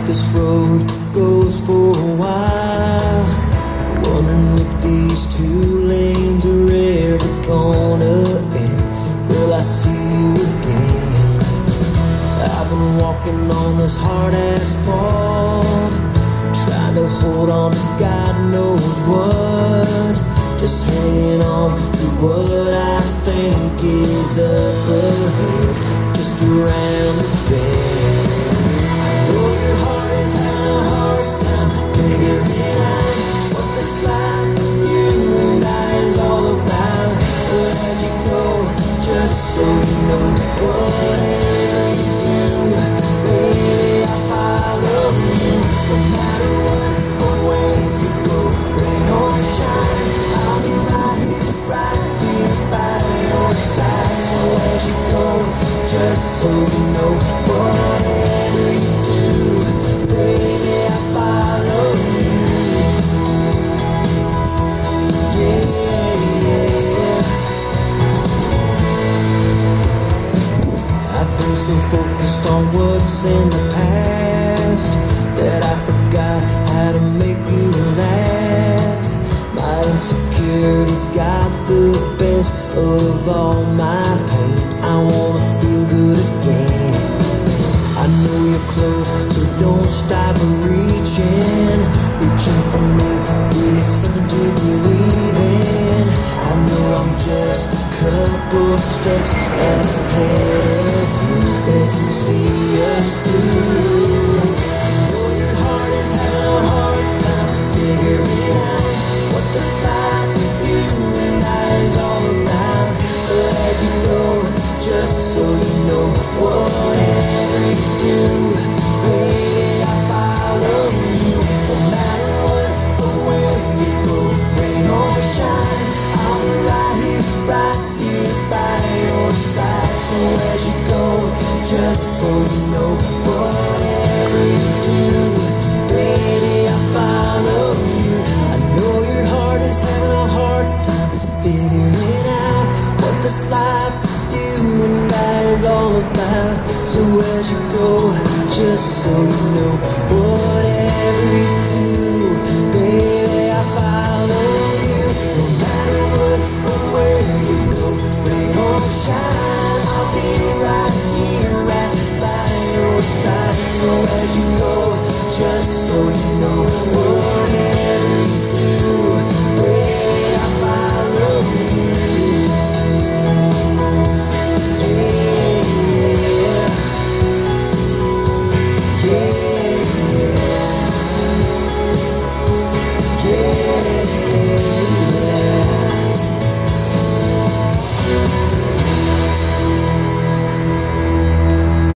this road goes for a while, wondering if these two lanes are ever gonna end. Will I see you again? I've been walking on this hard asphalt, trying to hold on to God knows what, just hanging on through what I think is up ahead, just around the bend. I know your heart is having a hard time figuring out what this life with you and I is all about. But as you go, just so you know, whatever you do, baby, I follow you. No matter what or where you go, rain or shine, I'll be right here by your side. So as you go, just so you know, whatever you do, baby, I follow you. Yeah. I've been so focused on what's in the past that I forgot how to make you laugh. My insecurities got the best of all my pain. I wanna feel good again. I know you're close, so don't stop reaching for me with something to believe in. I know I'm just a couple steps ahead of you. Let's see us through. I know your heart is having a hard time figuring out what this life with you and I is all about. But as you go, just so you know, whatever you do, baby, I follow you. No matter what or where you go, rain or shine, I'll be right here by your side. So as you go, just so you know, whatever you do, baby, I follow you. I know your heart is having a hard time figuring out what this life with you and I is all about. So as you go, just so you know, whatever you do, baby, I follow you. No matter what or where you go, rain or shine, I'll be right here, right by your side. So as you go,